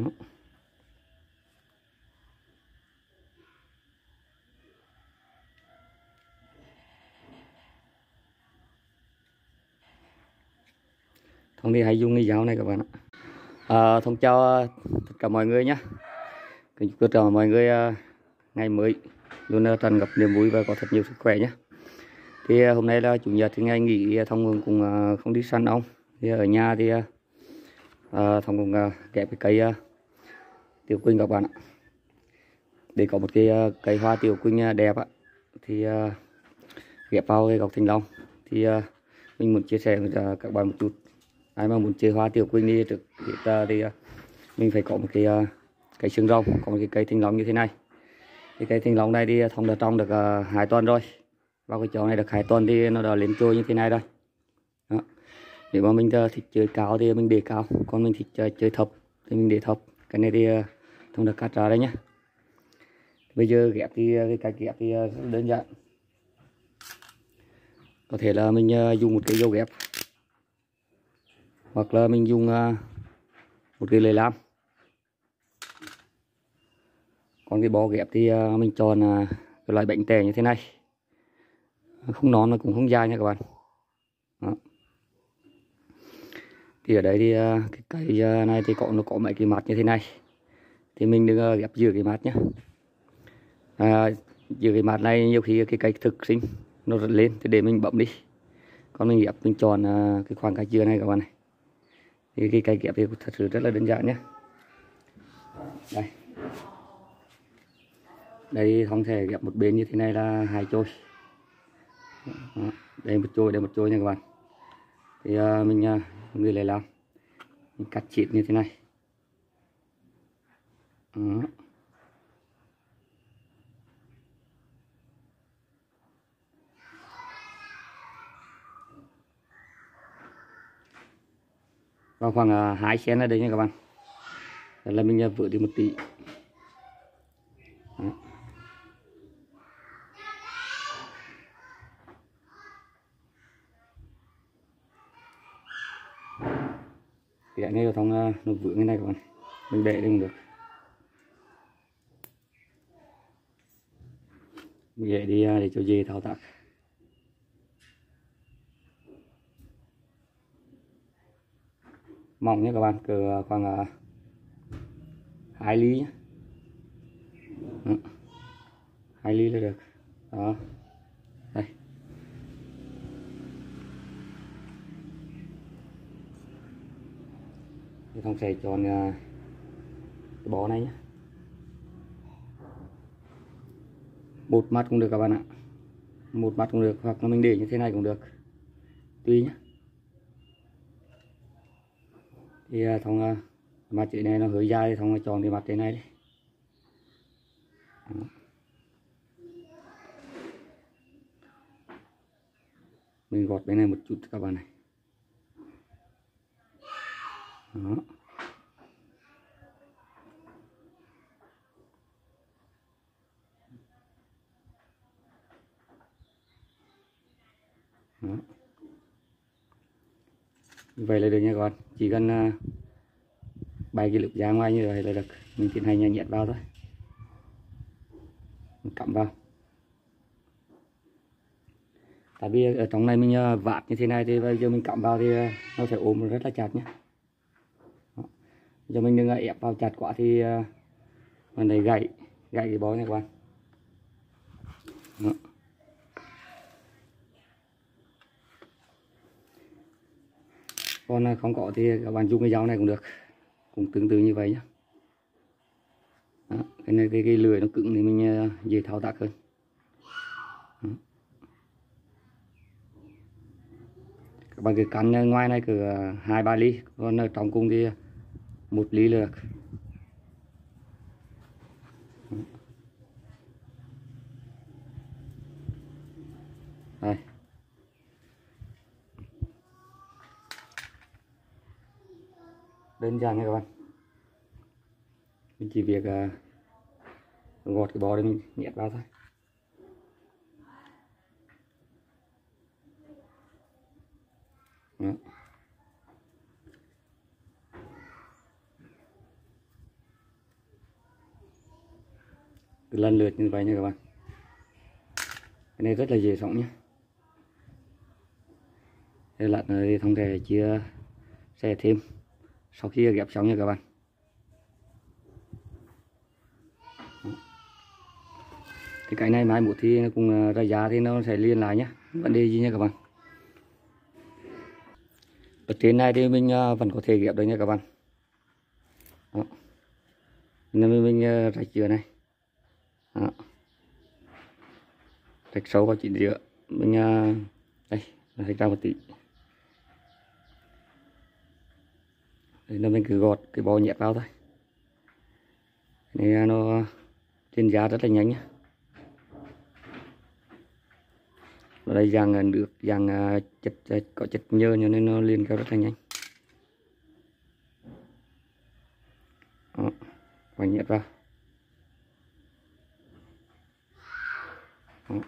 Đó. Thông thì hãy dùng cái dao này các bạn ạ. Thông chào tất cả mọi người nhé. Kính chúc tất cả mọi người ngày mới luôn tràn ngập niềm vui và có thật nhiều sức khỏe nhé. Thì hôm nay là chủ nhật thì ngày nghỉ, Thông cũng không đi săn ong. Thì ở nhà thì Thông cũng ghép cái cây tiểu quỳnh các bạn ạ. Để có một cái cây hoa tiểu quỳnh đẹp á, thì ghép vào cái góc thanh long. Thì mình muốn chia sẻ với các bạn một chút. Ai mà muốn chơi hoa tiểu quỳnh đi trước thì mình phải có một cái cây xương rồng, có một cái cây thanh long như thế này. Cái cây thanh long này thì Thông đã trồng được 2 tuần rồi. Vào cái chậu này được 2 tuần thì nó đã lên trôi như thế này rồi. Đó. Nếu mà mình thích chơi cao thì mình để cao, còn mình thích chơi thấp thì mình để thấp. Cái này thì Thông đã cắt ra đây nhé. Bây giờ ghép thì cái cách ghép thì rất đơn giản. Có thể là mình dùng một cái dao ghép, hoặc là mình dùng một cái lưỡi lam. Còn cái bó ghép thì mình chọn cái loại bánh tẻ như thế này, không nón mà cũng không dài nha các bạn. Đó. Thì ở đây thì cái cây này thì nó có mấy cái mặt như thế này, thì mình đừng ghép giữa cái mặt nhé. Giữa cái mặt này nhiều khi cái cây thực sinh nó rớt lên thì để mình bấm đi, còn mình ghép mình chọn cái khoảng cách giữa này các bạn này. Thì cái cây ghép thì thật sự rất là đơn giản nhé. Đây Thông thể ghép một bên như thế này là 2 chôi. Đó. Đây một chôi nha các bạn. Thì mình người lại làm, mình cắt chít như thế này. Đó. Vào khoảng 2 cm ở đây nha các bạn. Đó là mình vỡ đi một tí. Đó. Cái này của Thông nó vướng cái này các bạn, mình để đây cũng được. Mình để đi để cho dễ thao tác. Mỏng nhé các bạn, cỡ khoảng 2 ly nhé. Đó. 2 ly là được. Đó. Đây. Thì Thông sẽ chọn cái bó này nhé. Một mặt cũng được các bạn ạ. Một mặt cũng được, hoặc là mình để như thế này cũng được, tùy nhé. Thì Thông mặt chị này nó hơi dài thì Thông chọn cái mặt thế này đi. Đó. Mình gọt bên này một chút các bạn này. Đó. Đó. Như vậy là được nha các bạn. Chỉ cần bay cái lực ra ngoài như vậy là được. Mình tiến hành nhét vào thôi, mình cắm vào. Tại vì ở trong này mình vạt như thế này thì bây giờ mình cắm vào thì nó sẽ ôm rất là chặt nhé. Đó. Giờ mình đừng ép vào chặt quá thì mình lại gãy cái bó này các bạn. Đó. Còn không có thì các bạn dùng cái dao này cũng được, cũng tương tự như vậy nhé. Đó. Cái này cái lưỡi nó cứng thì mình dễ thao tác hơn. Đó. Các bạn cứ cắn ngoài này cứ 2-3 ly, còn ở trong cùng thì 1 ly là được. Đây. Đơn giản nha các bạn. Mình chỉ việc gọt cái bò để mình nhét vào thôi. Đó. cứ lần lượt như vậy nha các bạn. Cái này rất là dễ sống nhé. Đây lát nữa thì Thông sẽ chia sẻ thêm sau khi ghép xong nha các bạn. Thì cái này mai một thì nó cùng ra giá thì nó sẽ liên lại nhé, vấn đề gì nha các bạn. Ở trên này thì mình vẫn có thể ghép được nha các bạn. Đó. Nên mình rạch giữa này. Đó. Rạch sâu vào chính giữa. Mình đây là rạch ra một tí. Đây là mình cứ gọt cái bò nhét vào thôi. Này nó trên giá rất là nhanh nhé. Ở đây dạng nước, dạng chất có chất nhơ cho nên nó liền kéo rất là nhanh. Đó, và nhét vào. Đó.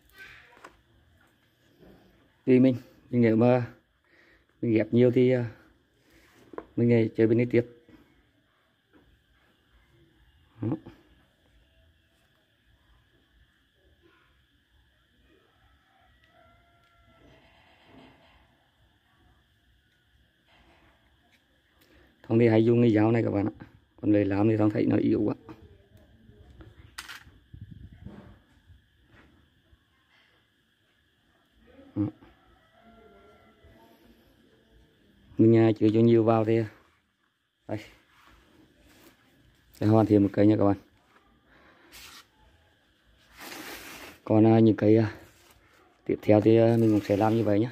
Thì mình nếu mà mình ghép nhiều thì mình chơi bên đây tiếp. Đó. Thông thì hãy dùng cái dao này các bạn ạ. Còn lấy làm thì Thông thấy nó yếu quá. Đó. Mình chứa cho nhiều vào thì đây. Để hoàn thiện một cây nha các bạn. Còn những cây tiếp theo thì mình cũng sẽ làm như vậy nhé.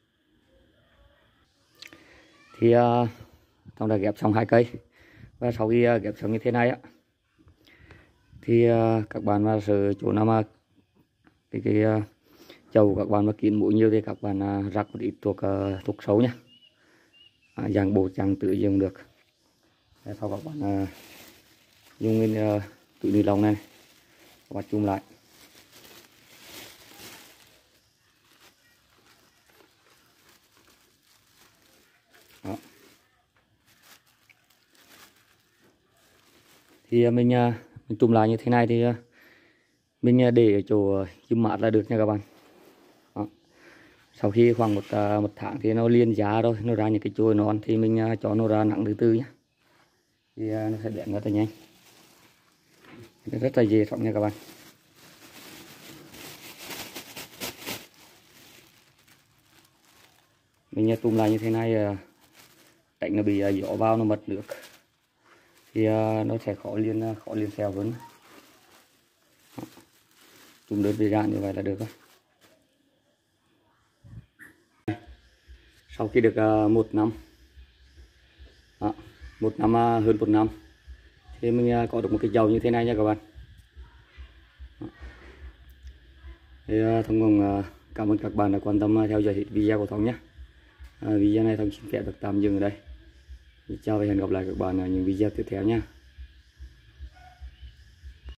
Thì Thông đã ghép xong 2 cây. Và sau khi ghép xong như thế này á, thì các bạn mà sợ chỗ nào mà cái chậu các bạn mà kín mũi nhiều thì các bạn rắc một ít thuốc sâu nhé. Dạng bột dạng tự dùng được. Sau các bạn dùng cái túi ni lông này và chùm lại. Đó. Thì mình chùm lại như thế này thì mình để ở chỗ chùm mát là được nha các bạn. Đó. Sau khi khoảng một tháng thì nó liền giá rồi, nó ra những cái chồi non thì mình cho nó ra nặng từ từ nhé. Thì nó sẽ bén rất là nhanh, rất là dễ sống nha các bạn. Mình chùm lại như thế này tránh nó bị gió vào nó mất nước thì nó sẽ khó liền xèo hơn. Chùm đơn vị giản như vậy là được rồi. Sau khi được 1 năm, đó, 1 năm hơn 1 năm thì mình có được một cái chậu như thế này nha các bạn. Đó. Thì Thông cũng cảm ơn các bạn đã quan tâm theo dõi video của Thông nhé. Video này Thông xin phép được tạm dừng ở đây. Chào và hẹn gặp lại các bạn ở những video tiếp theo nha.